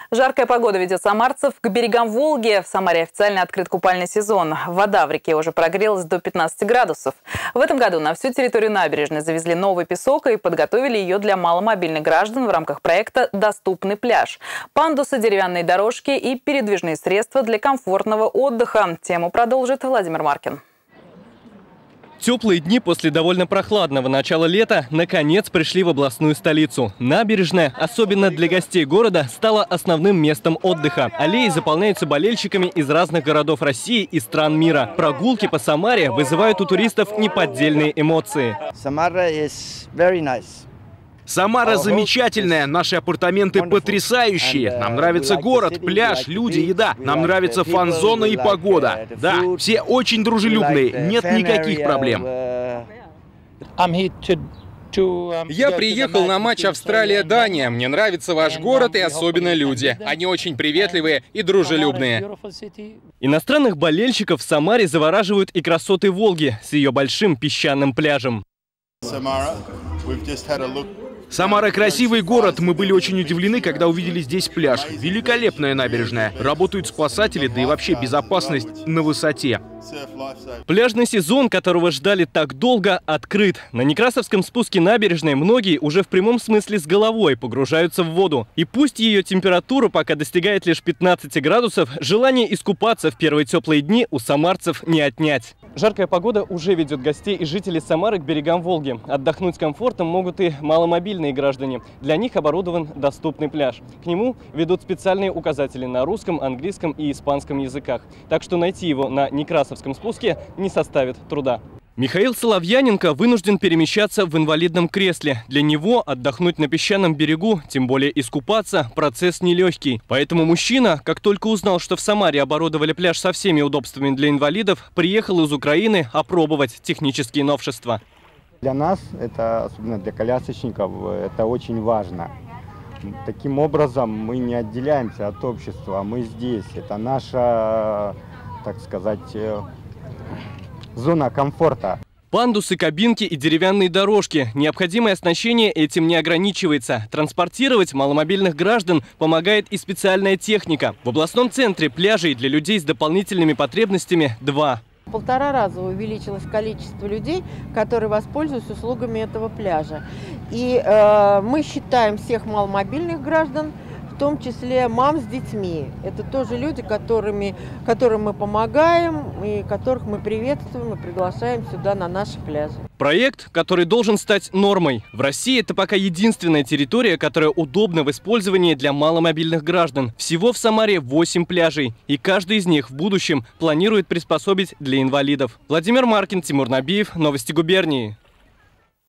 Жаркая погода ведет самарцев к берегам Волги. В Самаре официально открыт купальный сезон. Вода в реке уже прогрелась до 15 градусов. В этом году на всю территорию набережной завезли новый песок и подготовили ее для маломобильных граждан в рамках проекта «Доступный пляж». Пандусы, деревянные дорожки и передвижные средства для комфортного отдыха. Тему продолжит Владимир Маркин. Теплые дни после довольно прохладного начала лета наконец пришли в областную столицу. Набережная, особенно для гостей города, стала основным местом отдыха. Аллеи заполняются болельщиками из разных городов России и стран мира. Прогулки по Самаре вызывают у туристов неподдельные эмоции. Самара замечательная, наши апартаменты потрясающие. Нам нравится город, пляж, люди, еда. Нам нравится фан-зона и погода. Да, все очень дружелюбные, нет никаких проблем. Я приехал на матч Австралия-Дания. Мне нравится ваш город и особенно люди. Они очень приветливые и дружелюбные. Иностранных болельщиков в Самаре завораживают и красоты Волги с ее большим песчаным пляжем. Самара — красивый город. Мы были очень удивлены, когда увидели здесь пляж. Великолепная набережная. Работают спасатели, да и вообще безопасность на высоте. Пляжный сезон, которого ждали так долго, открыт. На Некрасовском спуске набережной многие уже в прямом смысле с головой погружаются в воду. И пусть ее температура пока достигает лишь 15 градусов, желание искупаться в первые теплые дни у самарцев не отнять. Жаркая погода уже ведет гостей и жителей Самары к берегам Волги. Отдохнуть с комфортом могут и маломобильные граждане. Для них оборудован доступный пляж. К нему ведут специальные указатели на русском, английском и испанском языках. Так что найти его на Некрасовском спуске не составит труда. Михаил Соловьяненко вынужден перемещаться в инвалидном кресле. Для него отдохнуть на песчаном берегу, тем более искупаться, процесс нелегкий. Поэтому мужчина, как только узнал, что в Самаре оборудовали пляж со всеми удобствами для инвалидов, приехал из Украины опробовать технические новшества. Для нас, это, особенно для колясочников, это очень важно. Таким образом мы не отделяемся от общества, мы здесь. Это наша, так сказать, зона комфорта. Пандусы, кабинки и деревянные дорожки. Необходимое оснащение этим не ограничивается. Транспортировать маломобильных граждан помогает и специальная техника. В областном центре пляжей для людей с дополнительными потребностями 2. В 1,5 раза увеличилось количество людей, которые воспользуются услугами этого пляжа. И мы считаем всех маломобильных граждан, в том числе мам с детьми. Это тоже люди, которым мы помогаем и которых мы приветствуем и приглашаем сюда на наши пляжи. Проект, который должен стать нормой. В России это пока единственная территория, которая удобна в использовании для маломобильных граждан. Всего в Самаре 8 пляжей, и каждый из них в будущем планирует приспособить для инвалидов. Владимир Маркин, Тимур Набиев, Новости губернии.